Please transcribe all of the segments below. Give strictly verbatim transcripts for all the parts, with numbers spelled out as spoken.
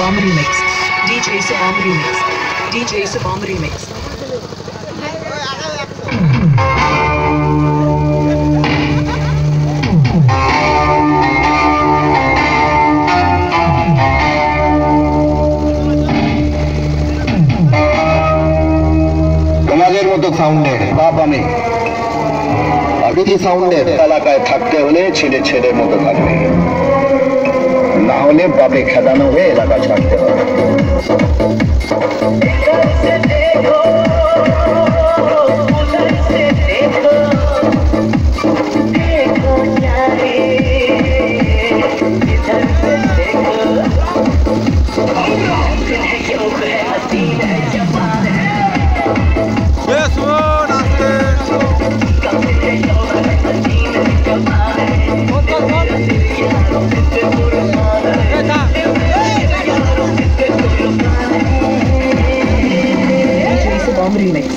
Sabam Remix. D J Sabam Remix. D J Sabam Remix. তোমাদের মতো সাউন্ডের বাপ আমি আবিদি সাউন্ডের এলাকায় থাকতে হলে ছেলে ছেলের মতো থাকবে, না হলে বাপে খেদানো হয়ে এলাকা ছাড়তে হবে। Remix.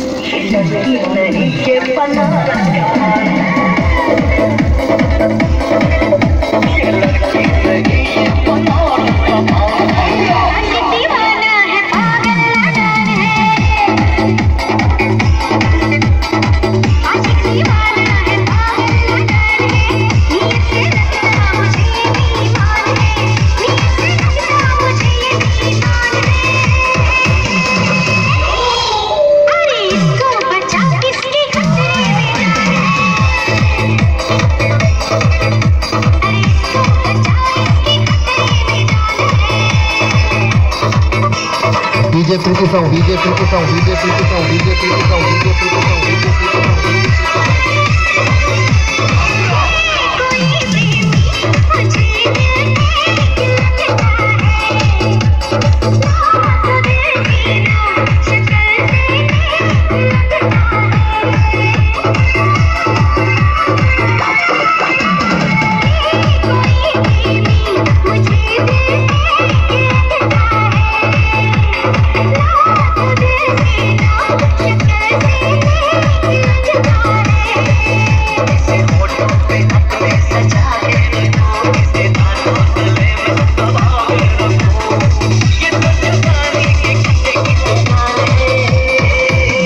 D J Pretty Sound, D J Pretty Sound, D J Pretty Sound, D J Pretty Sound, D J Pretty Sound, D J Pretty Sound.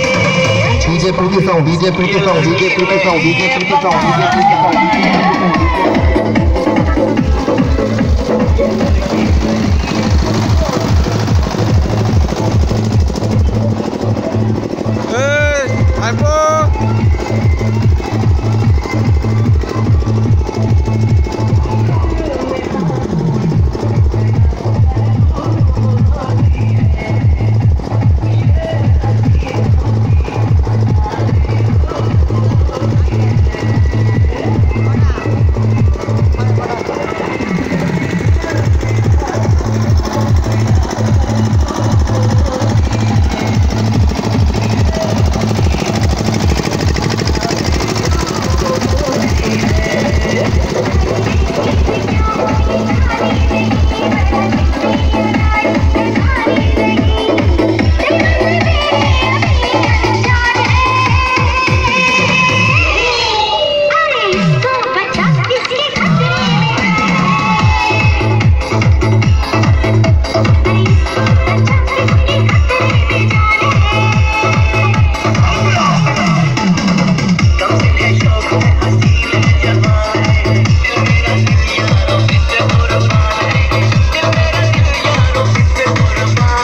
D J Pretty Sound, D J Pretty Sound, D J Pretty Sound, D J Pretty Sound, D J Pretty Sound.